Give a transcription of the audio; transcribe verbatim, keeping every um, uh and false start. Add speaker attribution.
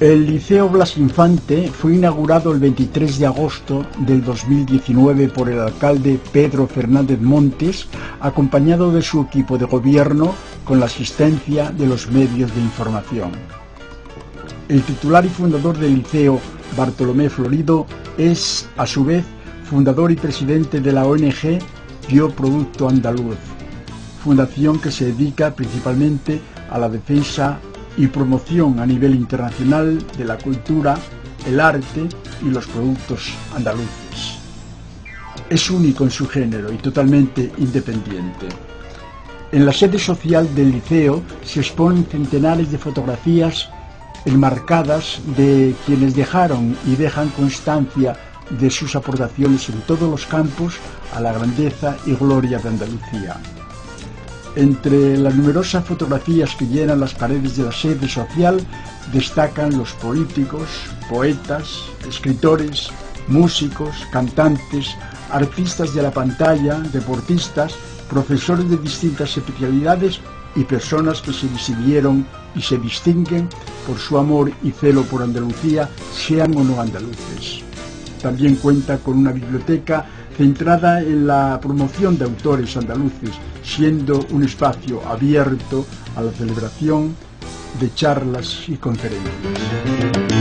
Speaker 1: El Liceo Blas Infante fue inaugurado el veintitrés de agosto del dos mil diecinueve por el alcalde Pedro Fernández Montes, acompañado de su equipo de gobierno con la asistencia de los medios de información. El titular y fundador del liceo, Bartolomé Florido, es, a su vez, fundador y presidente de la O N G Bioproducto Andaluz, fundación que se dedica principalmente a la defensa y promoción a nivel internacional de la cultura, el arte y los productos andaluces. Es único en su género y totalmente independiente. En la sede social del liceo se exponen centenares de fotografías enmarcadas de quienes dejaron y dejan constancia de sus aportaciones en todos los campos a la grandeza y gloria de Andalucía. Entre las numerosas fotografías que llenan las paredes de la sede social destacan los políticos, poetas, escritores, músicos, cantantes, artistas de la pantalla, deportistas, profesores de distintas especialidades y personas que se distinguieron y se distinguen por su amor y celo por Andalucía, sean o no andaluces. También cuenta con una biblioteca centrada en la promoción de autores andaluces, siendo un espacio abierto a la celebración de charlas y conferencias.